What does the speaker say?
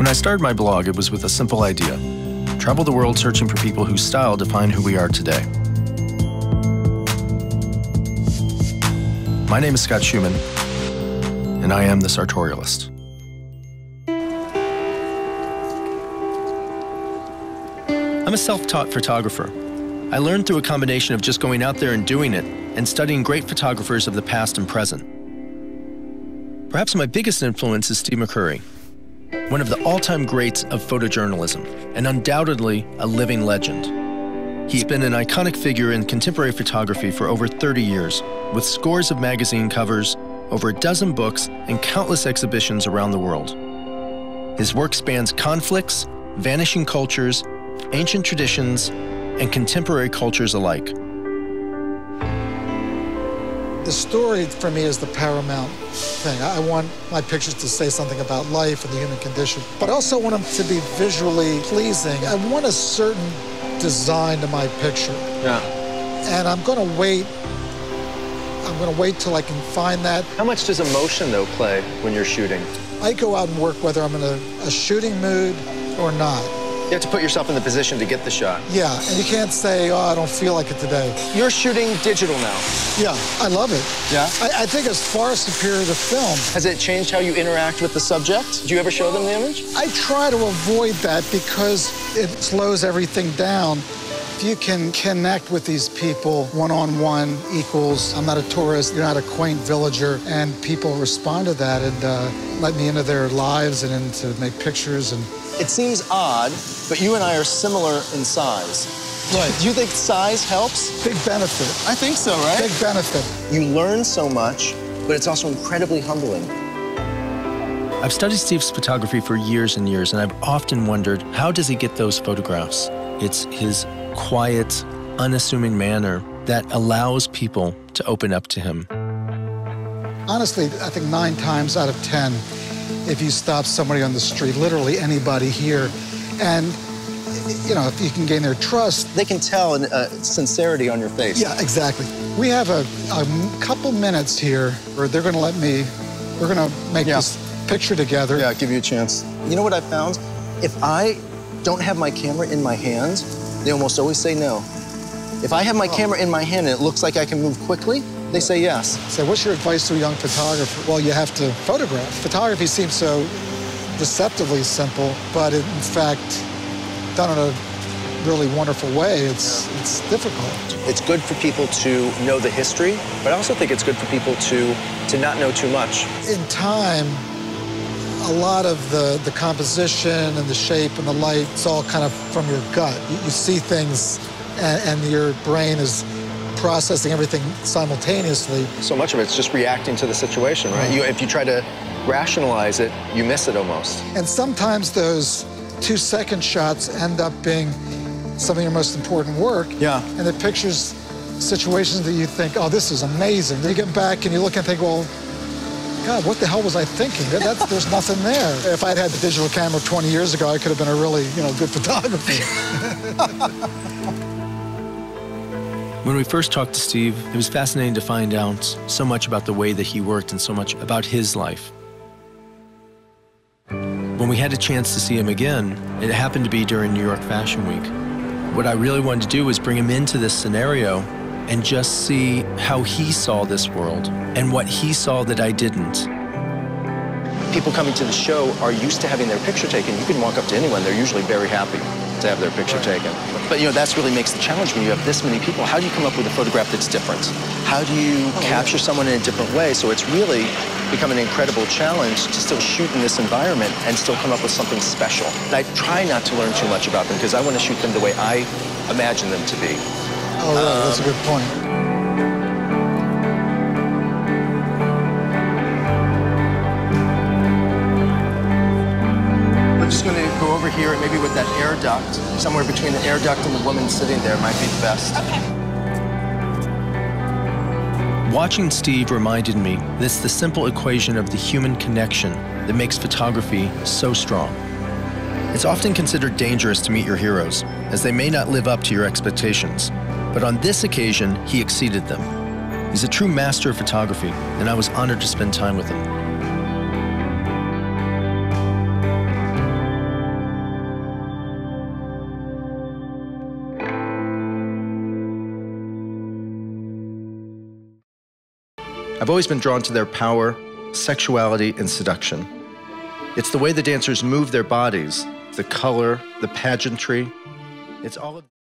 When I started my blog, it was with a simple idea: travel the world searching for people whose style define who we are today. My name is Scott Schumann, and I am the Sartorialist. I'm a self-taught photographer. I learned through a combination of just going out there and doing it, and studying great photographers of the past and present. Perhaps my biggest influence is Steve McCurry, one of the all-time greats of photojournalism, and undoubtedly a living legend. He's been an iconic figure in contemporary photography for over 30 years, with scores of magazine covers, over a dozen books, and countless exhibitions around the world. His work spans conflicts, vanishing cultures, ancient traditions, and contemporary cultures alike. The story for me is the paramount thing. I want my pictures to say something about life and the human condition, but I also want them to be visually pleasing. I want a certain design to my picture. Yeah. And I'm gonna wait till I can find that. How much does emotion, though, play when you're shooting? I go out and work whether I'm in a shooting mood or not. You have to put yourself in the position to get the shot. Yeah, and you can't say, oh, I don't feel like it today. You're shooting digital now. Yeah, I love it. Yeah? I think it's far superior to film. Has it changed how you interact with the subject? Do you ever show them the image? I try to avoid that because it slows everything down. If you can connect with these people one-on-one equals, I'm not a tourist, you're not a quaint villager, and people respond to that and let me into their lives and into make pictures. And it seems odd, but you and I are similar in size. Right. Do you think size helps? Big benefit. I think so, right? Big benefit. You learn so much, but it's also incredibly humbling. I've studied Steve's photography for years and years, and I've often wondered, how does he get those photographs? It's his quiet, unassuming manner that allows people to open up to him. Honestly, I think 9 times out of 10, if you stop somebody on the street, literally anybody here, and you know, if you can gain their trust, they can tell sincerity on your face. Yeah, exactly. We have a couple minutes here where they're going to we're going to make this picture together. Yeah, I'll give you a chance. You know what I found? If I don't have my camera in my hands, they almost always say no. If I have my camera in my hand and it looks like I can move quickly, they say yes. So what's your advice to a young photographer? Well, you have to photograph. Photography seems so deceptively simple, but in fact, done in a really wonderful way, it's difficult. It's good for people to know the history, but I also think it's good for people to not know too much. In time, a lot of the composition and the shape and the light, it's all kind of from your gut. You see things and your brain is processing everything simultaneously. So much of it's just reacting to the situation, right? If you try to rationalize it, you miss it almost. And sometimes those 2-second shots end up being some of your most important work. Yeah. And it pictures situations that you think, oh, this is amazing. Then you get back and you look and think, well, God, what the hell was I thinking? There's nothing there. If I'd had the digital camera 20 years ago, I could have been a really, good photographer. When we first talked to Steve, it was fascinating to find out so much about the way that he worked and so much about his life. When we had a chance to see him again, it happened to be during New York Fashion Week. What I really wanted to do was bring him into this scenario and just see how he saw this world and what he saw that I didn't. People coming to the show are used to having their picture taken. You can walk up to anyone, they're usually very happy to have their picture taken. But that's really makes the challenge when you have this many people. How do you come up with a photograph that's different? How do you capture someone in a different way? So it's really become an incredible challenge to still shoot in this environment and still come up with something special. And I try not to learn too much about them because I want to shoot them the way I imagine them to be. Oh, right. That's a good point. I'm just going to go over here and maybe with that air duct, somewhere between the air duct and the woman sitting there might be the best. Watching Steve reminded me that it's the simple equation of the human connection that makes photography so strong. It's often considered dangerous to meet your heroes, as they may not live up to your expectations. But on this occasion, he exceeded them. He's a true master of photography, and I was honored to spend time with him. I've always been drawn to their power, sexuality, and seduction. It's the way the dancers move their bodies, the color, the pageantry. It's all of